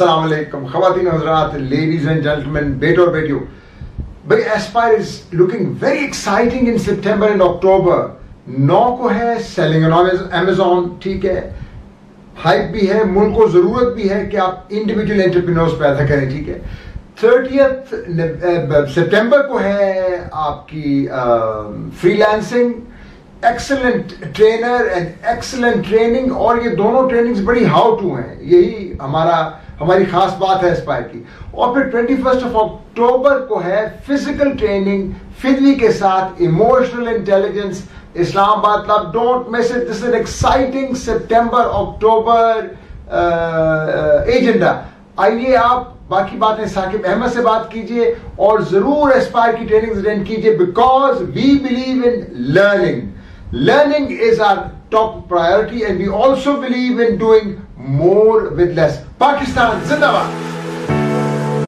अस्सलाम वालेकुम ख़वातीन हज़रात, लेडीज एंड जेंटलमैन, बेटो और बेटियों, भाई Aspire is looking very exciting in September and October. 9 को है सेलिंग ऑन अमेज़ॉन, ठीक है, हाइप भी है, मुल्क को जरूरत भी है कि आप इंडिविजुअल एंटरप्रेन्योर्स पैदा करें, ठीक है। 30 सितंबर को है आपकी freelancing, excellent trainer and excellent training, और ये दोनों ट्रेनिंग्स बड़ी हाउ टू हैं, यही हमारी खास बात है एस्पायर की। और फिर 21 अक्टूबर को है फिजिकल ट्रेनिंग फिदवी के साथ, emotional intelligence, Islamabad club. Don't miss it, this is an exciting September October agenda. आइए आप बाकी बातें साकिब अहमद से बात कीजिए और जरूर एस्पायर की ट्रेनिंग अटेंड कीजिए, because we believe in learning. Learning is our top priority and we also believe in doing more with less. Pakistan Zindabad.